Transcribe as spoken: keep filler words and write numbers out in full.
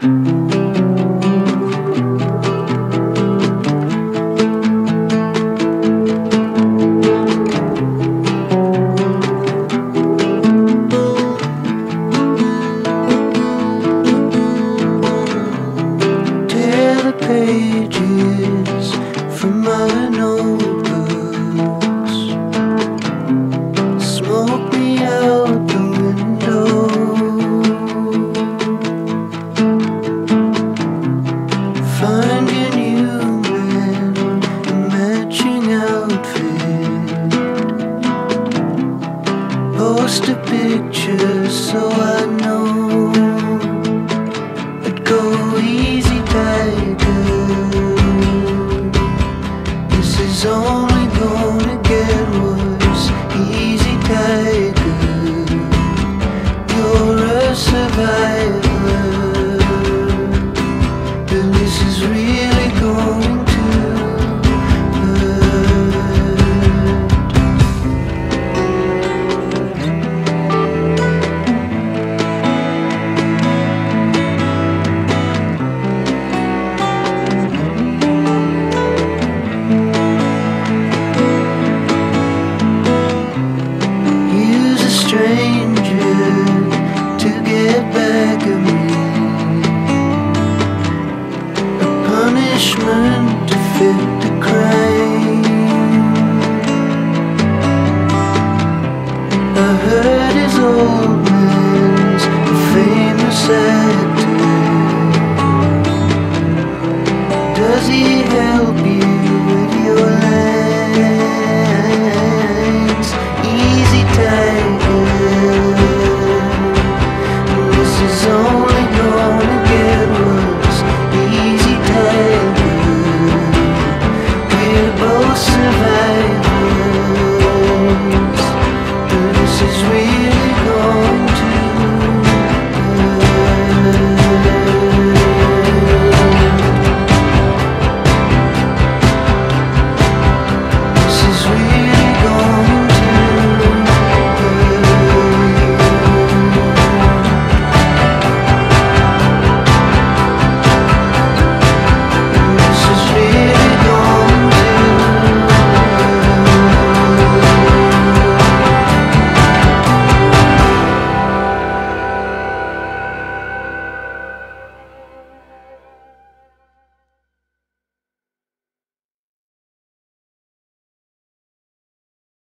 Pages from my notebooks smoke me out the window. Find a new man, a matching outfit. Post a picture so I know. But go easy, tiger. It's only gonna get worse. Easy, tiger. You're a survivor, and this is really going to stranger to get back at me, a punishment to fit the crime. I heard his old man's a famous actor. Does he help you?